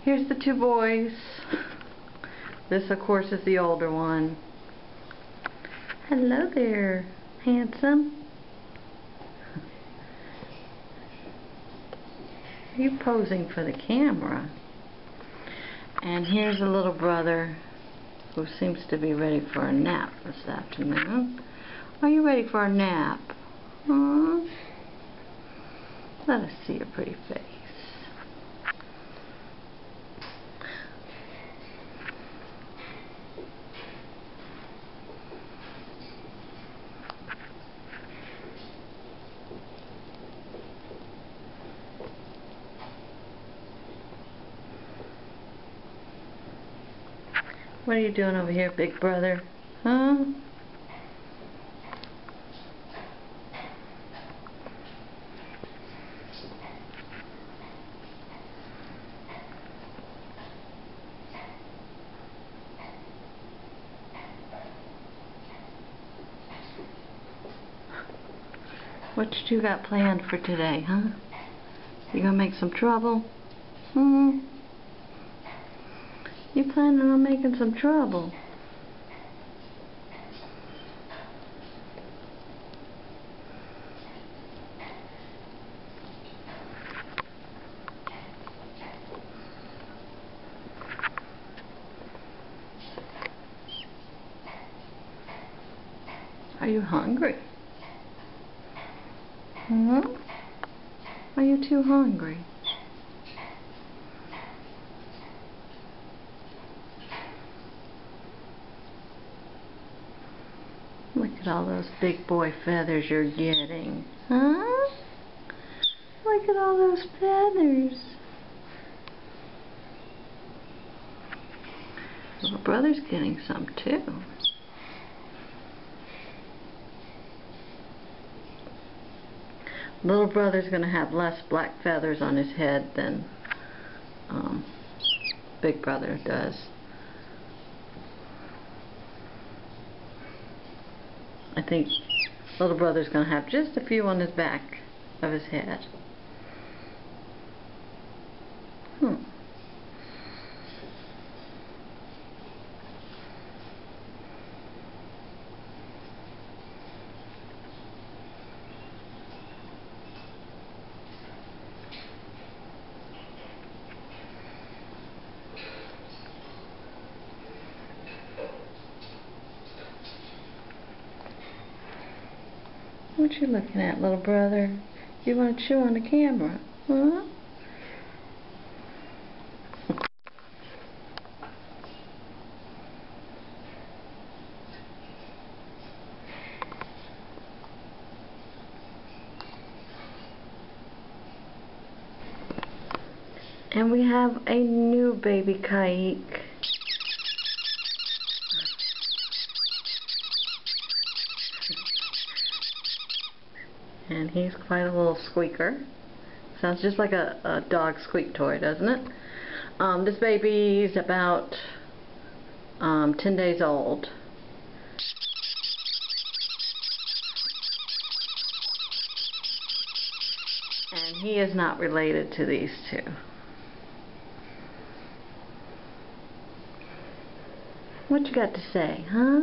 Here's the two boys. This, of course, is the older one. Hello there, handsome. Are you posing for the camera? And here's the little brother who seems to be ready for a nap this afternoon. Are you ready for a nap? Huh? Let us see your pretty face. What are you doing over here, big brother? Huh? What you got planned for today, huh? You gonna make some trouble? You planning on making some trouble? Are you hungry? Are you too hungry? Look at all those big boy feathers you're getting. Huh? Look at all those feathers. Little brother's getting some too. Little brother's going to have less black feathers on his head than big brother does. I think little brother's going to have just a few on his back of his head. What you looking at, little brother? You want to chew on the camera, huh? And we have a new baby caique. And he's quite a little squeaker. Sounds just like a dog squeak toy, doesn't it? This baby's about 10 days old. And he is not related to these two. What you got to say, huh?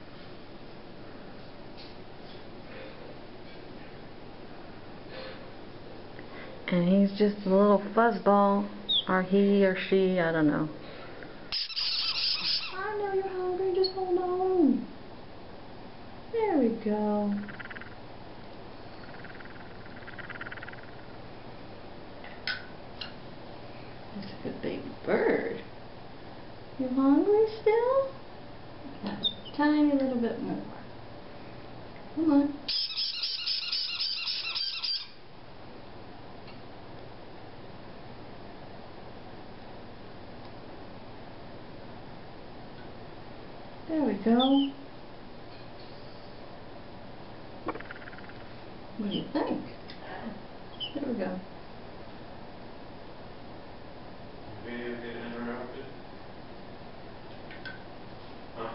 And he's just a little fuzzball, or he or she, I don't know. I know you're hungry, just hold on. There we go. That's a good baby bird. You hungry still? Okay. Tiny little bit more. Come on. There we go. What do you think? There we go. Video getting interrupted? Huh?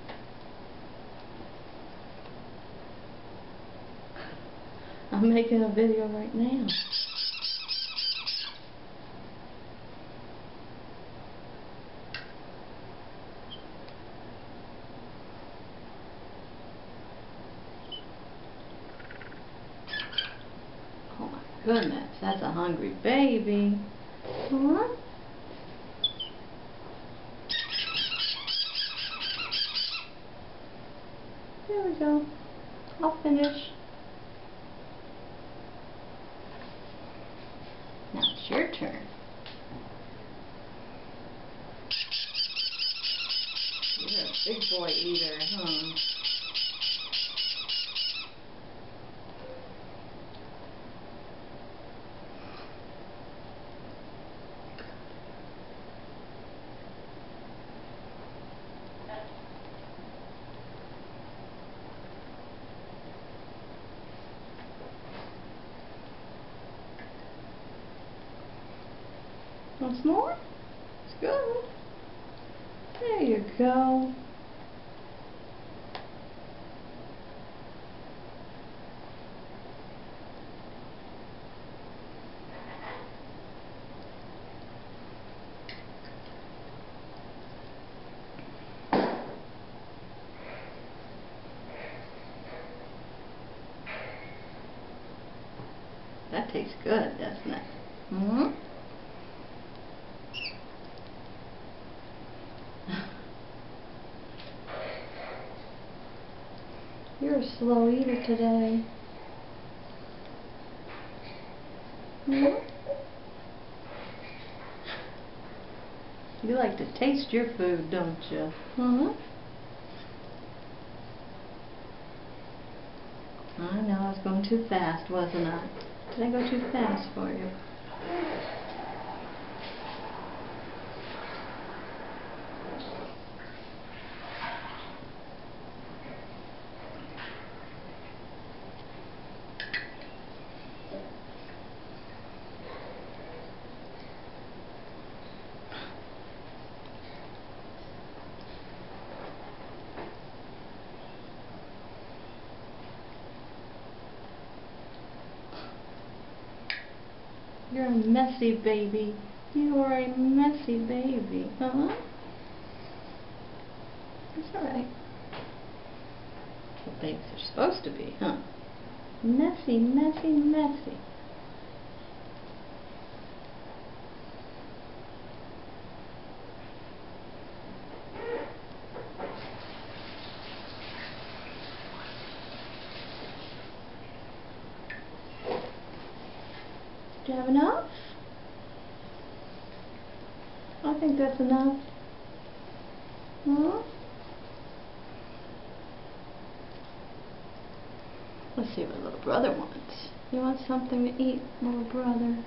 I'm making a video right now. goodness, that's a hungry baby. Huh? There we go. I'll finish. Now it's your turn. You're a big boy eater, huh? Once more? It's good. There you go. That tastes good, doesn't it? Mm-hmm. You're a slow eater today. Hmm? You like to taste your food, don't you? Hmm? I know, I was going too fast, wasn't I? Did I go too fast for you? You're a messy baby. You are a messy baby. Huh? It's alright. Well, babies are supposed to be, huh? Messy, messy, messy. Do you have enough? I think that's enough. Huh? Let's see what little brother wants. You want something to eat, little brother?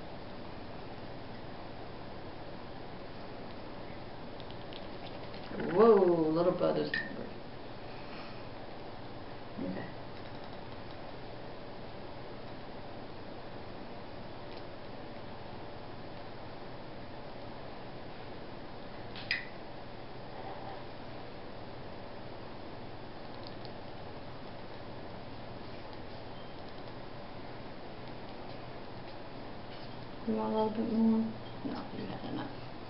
Whoa, little brother's hungry. Okay. You want a little bit more? No, you had enough.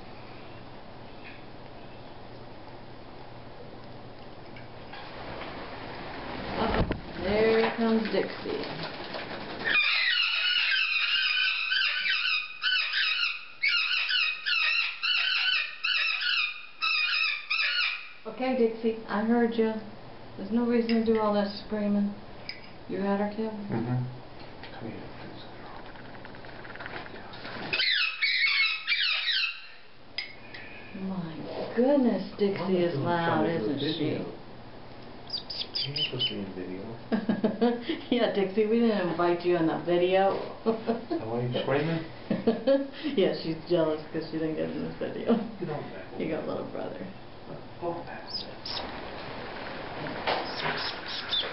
Uh-oh, there comes Dixie. Okay, Dixie, I heard you. There's no reason to do all that screaming. You got her, Kim? Mm-hmm. Come here, please. My goodness, Dixie is loud, isn't she? You're supposed to be in video. Yeah, Dixie, we didn't invite you in the video. So why are you screaming? Yeah, she's jealous because she didn't get in this video. You don't. You got little brother. Oh, that's it.